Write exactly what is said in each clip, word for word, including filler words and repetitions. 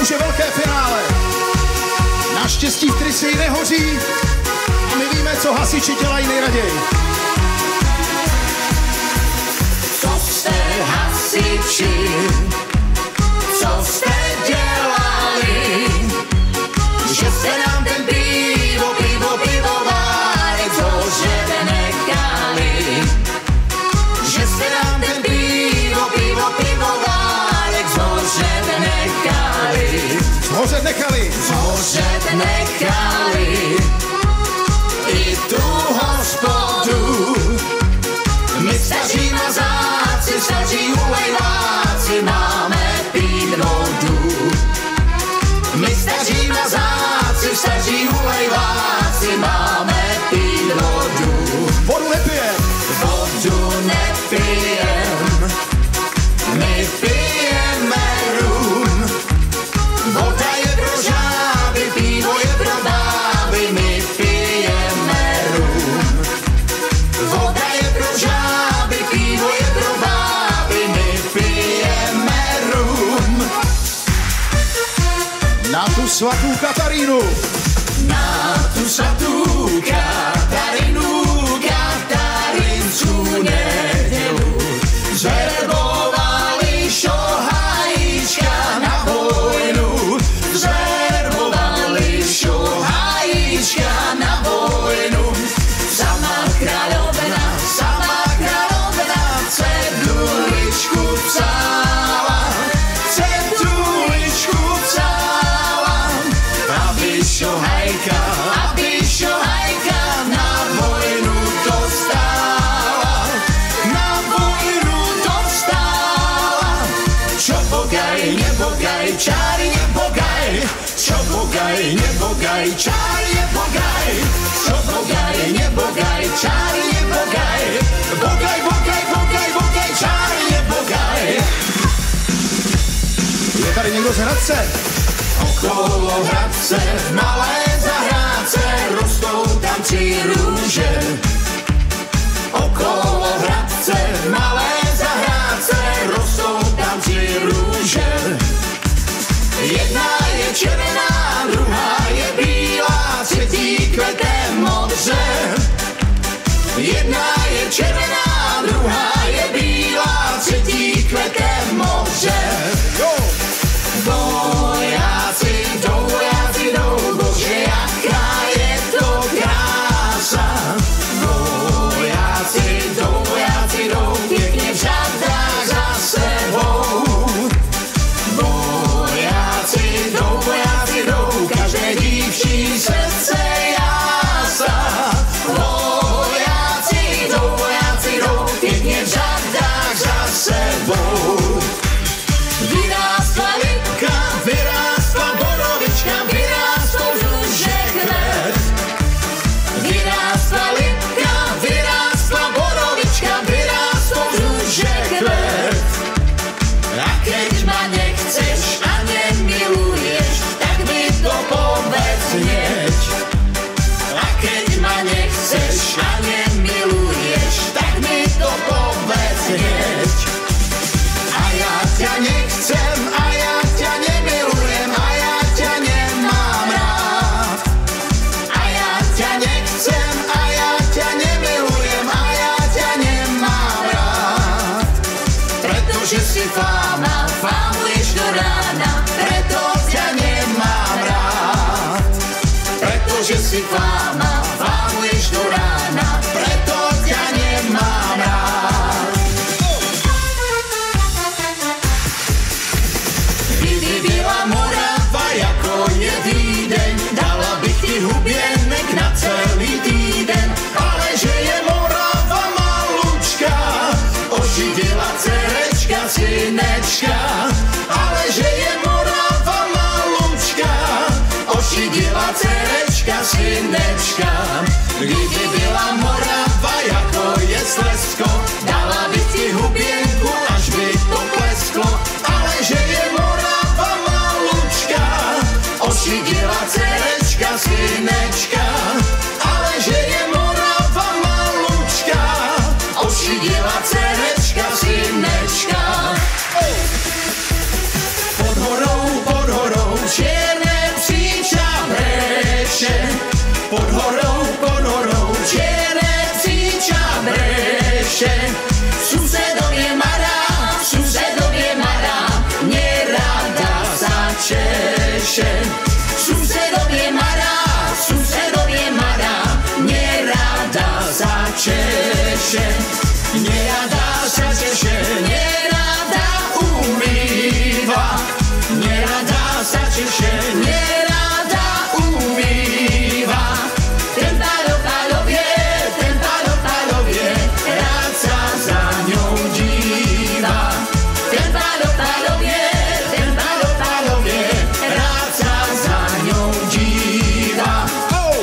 už je velké finále. Naštěstí v Trysii nehoří a my víme, co hasiči dělají nejraději. Co jste hasiči, co jste dělali, že jste nám ten pivo, pivo, pivovárek zhořet nechali, že jste nám ten pivo, pivo, pivovárek zhořet nechali, zhořet nechali, zhořet nechali, i tu hospodu. My staří mazáci, staří ulejváci, máme pít vodu. My staří mazáci, staří ulejváci, máme pít vodu. Vodu nepijem, vodu nepijem, my pijeme rum. Voda je pro žáby, pivo je pro báby, my pijeme rum. Voda je pro žáby, pivo je pro báby, my pijeme rum. Na tu svatou Katarínu, na tu svatou Katarínu, Katarinskou nedělu, zverbovali šohajíčka na vojnu, zverbovali šohajíčka na vojnu. Sama kráľovna, sama kráľovna, ceduličku psala, ceduličku psala, aby šohajka, aby šohajka na vojnu dostala, na vojnu dostala. Čo bogaj, nebogaj, čári nebogaj, čo bogaj, nebogaj, čári nebogaj, čo bogaj, nebogaj, čári nebogaj, bogaj, bogaj, bogaj, bogaj, čári nebogaj. je tady někdo z Hradce? Okolo Hradce, malé zahrádce, rostou tam tři růže. Okolo Hradce, malé zahrádce, rostou tam tři růže. Jedna je červená, druhá je bílá, třetí kvete modře. Jedna je červená, druhá je bílá, třetí kvete modře. Vojáci jdou, vojáci jdou, bože, jaká je to krása. Vojáci jdou, vojáci jdou, pěkně v řadách za sebou. Vojáci jdou, vojáci jdou, každé dívčí srdce jása. Vojáci jdou, vojáci jdou, pěkně v řadách za sebou. Vyrástla lipka, vyrástla borovička, vyrástl žužek hned. Vyrástla lipka, vyrástla borovička, vyrástl žužek hned. A keď ma nechceš a nemiluješ, tak mi to povedz hneď. A keď ma nechceš a nemiluješ, tak mi to povedz hneď. A ja ťa nechcem, a ja ťa nemilujem, a ja ťa nemám rád. A ja ťa nechcem, a ja ťa nemilujem, a ja ťa nemám rád. Pretože si fáma, fámuješ do rána, preto ťa nemám rád. Pretože si fáma, fámuješ do rána, preto ťa nemám rád. Kdyby byla Morava jako jedný den, dala bych ti huběnek na celý týden, ale že je Morava malučka, oživila dcerečka, synečka, ale že je Morava malučka, oživila dcerečka, synečka. Kdyby byla Morava jako je Slezsko, dala bych ti huběnku, až by to plesklo, ale že je Morava malučka, oživila dcerečka, synečka, ale že je Morava malučka, oživila dcerečka, synečka. Pod horou, pod horou, češe. Susedovie Mara, susedovie Mara, nerada sa češe. Susedovie Mara, susedovie Mara, nerada sa češe. Nerada sa češe, nerada umýva. Nerada sa češe, nerada umýva. Ten pálo pálovie, ten pálo pálovie, rád sa za ňou díva. Ten pálo pálovie, ten pálo pálovie, rád sa za ňou díva. Oh!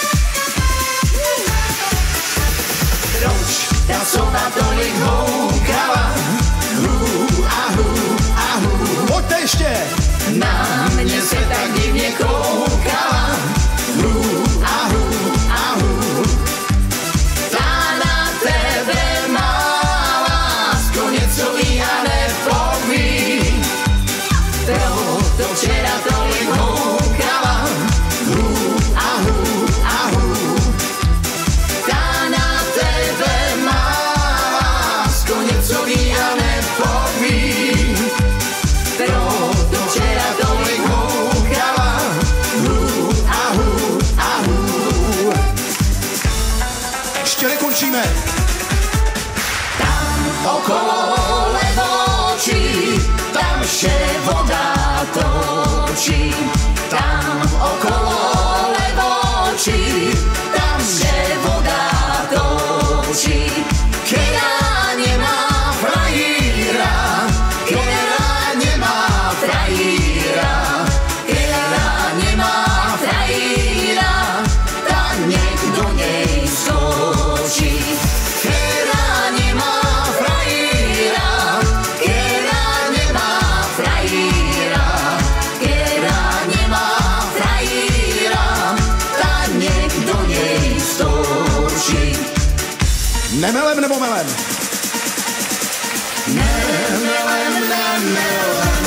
Proč tá sova tolik houkala? Hú, ahu, ahu. Poďte ešte! Na mne se tak divne koukala. Hú, ahu, ahu. Tá na tebe má lásko nieco a nepoví. Proto včera tolik houkala. Hú, ahu, ahu. Tá na tebe má lásko nieco a nepoví. Proto včera tolik houkala. Hú, ahu, ahu. Ešte nekončíme. Tam okolo levočí, tam vše voda točí. Tam okolo levočí, tam vše voda točí. Keďa nemá frajíra, keďa nemá frajíra, keďa nemá frajíra, tak nech do nej skočí. Keďa nemá frajíra, keďa nemá frajíra, keďa nemá frajíra, tak nech do nej skočí. Nemelem nebo melem? Nemelem, nemelem.